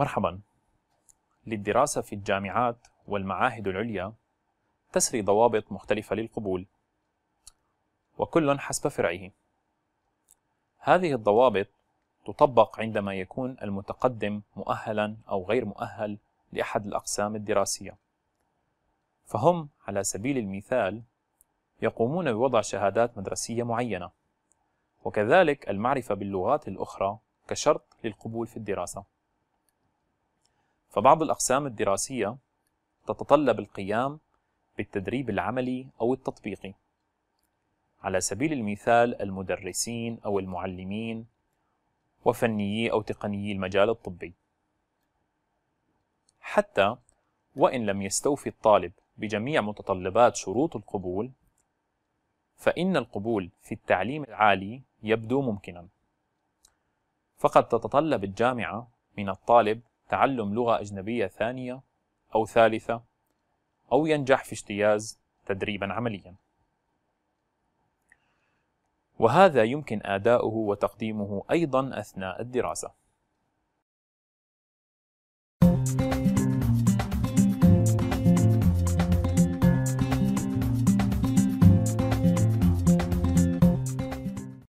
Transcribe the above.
مرحبا. للدراسة في الجامعات والمعاهد العليا تسري ضوابط مختلفة للقبول، وكل حسب فرعه. هذه الضوابط تطبق عندما يكون المتقدم مؤهلا أو غير مؤهل لأحد الأقسام الدراسية، فهم على سبيل المثال يقومون بوضع شهادات مدرسية معينة، وكذلك المعرفة باللغات الأخرى كشرط للقبول في الدراسة. فبعض الأقسام الدراسية تتطلب القيام بالتدريب العملي أو التطبيقي، على سبيل المثال المدرسين أو المعلمين وفنيي أو تقنيي المجال الطبي. حتى وإن لم يستوفي الطالب بجميع متطلبات شروط القبول، فإن القبول في التعليم العالي يبدو ممكنا، فقد تتطلب الجامعة من الطالب تعلم لغة أجنبية ثانية أو ثالثة، أو ينجح في اجتياز تدريبا عمليا، وهذا يمكن أداؤه وتقديمه أيضا أثناء الدراسة.